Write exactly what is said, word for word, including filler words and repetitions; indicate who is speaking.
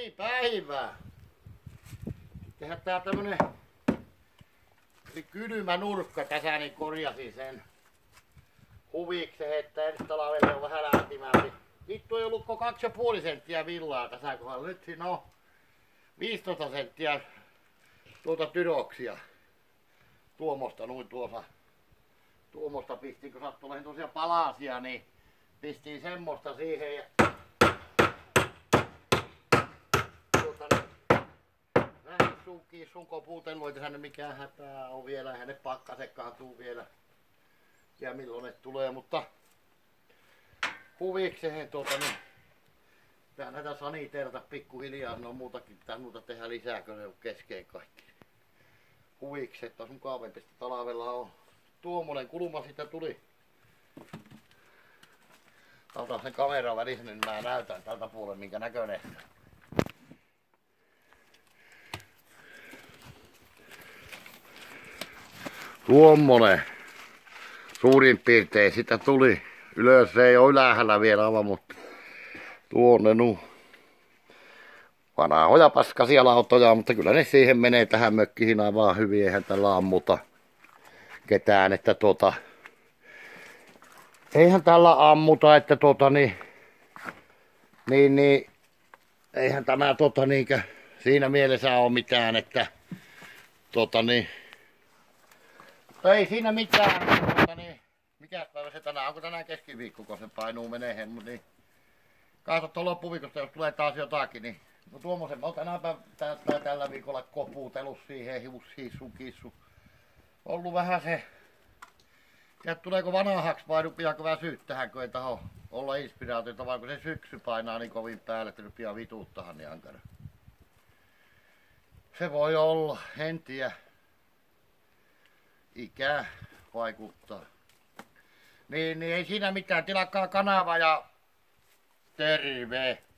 Speaker 1: niin, päivää. Tehdään tää tämmönen kylmä nurkka tässä, niin korjasin sen huvikseen, että ensi talvelle on vähän lämpimämpi. Vittu ei ollutko kaksi ja puoli senttiä villaa tässä kohdalla. Nyt siinä on viisitoista senttiä tuota tyroksia. Tuomosta noin tuossa. Tuomosta pistin, kun sattui olemaan tosiaan palasia, niin pistin semmoista siihen ja tuota niin, vähän sunkii sunkopuutellu, ei tässä nyt mikään hätää on vielä, eihän ne pakkasekkaan tuu vielä. Ja milloin ne tulee, mutta huvikseen tuota niin, pitää näitä saniteerata pikkuhiljaa, no muutakin pitää muuta tehdä lisää, kun ne on kesken kaikki. Huvikseen, että sun kaavempista talvella on. Tuommoinen kulma siitä tuli. Otan sen kameran välissä, niin mä näytän tältä puolen minkä näköinen. Tuommoinen suurin piirtein sitä tuli. Ylös se ei ole ylähällä vielä aivan, mutta tuonne nu. Vanhoja paskasia lautoja, mutta kyllä ne siihen menee tähän mökkiin aivan hyvin, eihän tällä ammuta ketään, että tuota, eihän tällä ammuta, että tuota niin, niin, niin eihän tämä tuota niinkö siinä mielessä ole mitään, että tuota niin, ei siinä mitään, tuota niin, mikä päivä se tänään, onko tänään keskiviikko, kun se painuu menee, mutta niin, katsotaan loppuviikosta, jos tulee taas jotakin, niin no tuommoisen mä oon tänään päivä, tällä viikolla koputellut siihen, hiussiin sukissu. Ollut vähän se, ja tuleeko vanhaksi vai rupeaako väsyt tähän, kun ei taho olla inspiraatiota, vaan kun se syksy painaa niin kovin päälle, että rupeaa vituuttahan niin ankara. Se voi olla, en tiedä. Ikä vaikuttaa. Niin, niin ei siinä mitään, tilakaa kanava ja terve!